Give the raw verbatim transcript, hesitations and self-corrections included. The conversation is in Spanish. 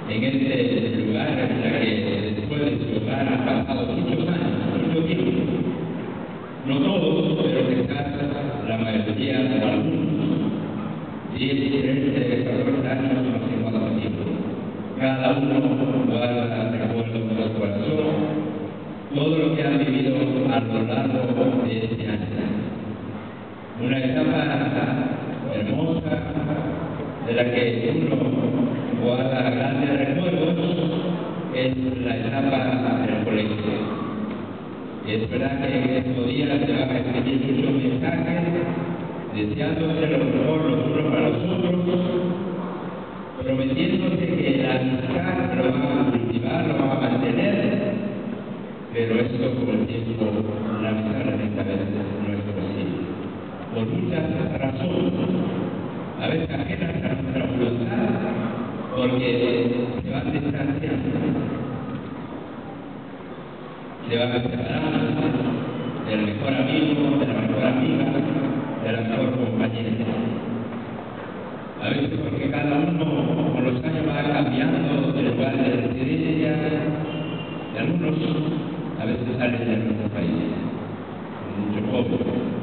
en este lugar, en la que después de su hogar han pasado muchos años, mucho tiempo. No todos, pero quizás la mayoría o algunos. diez, trece, catorce años, no sé cuánto tiempo. Cada uno guarda recuerdos en su corazón todo lo que han vivido a lo largo de este año. Una etapa hermosa de la que uno guarda grandes recuerdos es la etapa del colegio. Y es verdad que en estos días se van a escribir muchos mensajes deseándose lo mejor los unos para los otros, prometiéndose que la amistad lo van a cultivar, lo van a mantener, pero esto con el tiempo lamentablemente a veces no es posible. Por muchas razones, a veces ajenas a nuestra voluntad, porque se van distanciando, se van separando del mejor amigo, de la mejor amiga, de la mejor compañera. A veces porque cada uno con los años va cambiando de lugar de residencia, y algunos a veces salen de nuestro país, mucho jóvenes.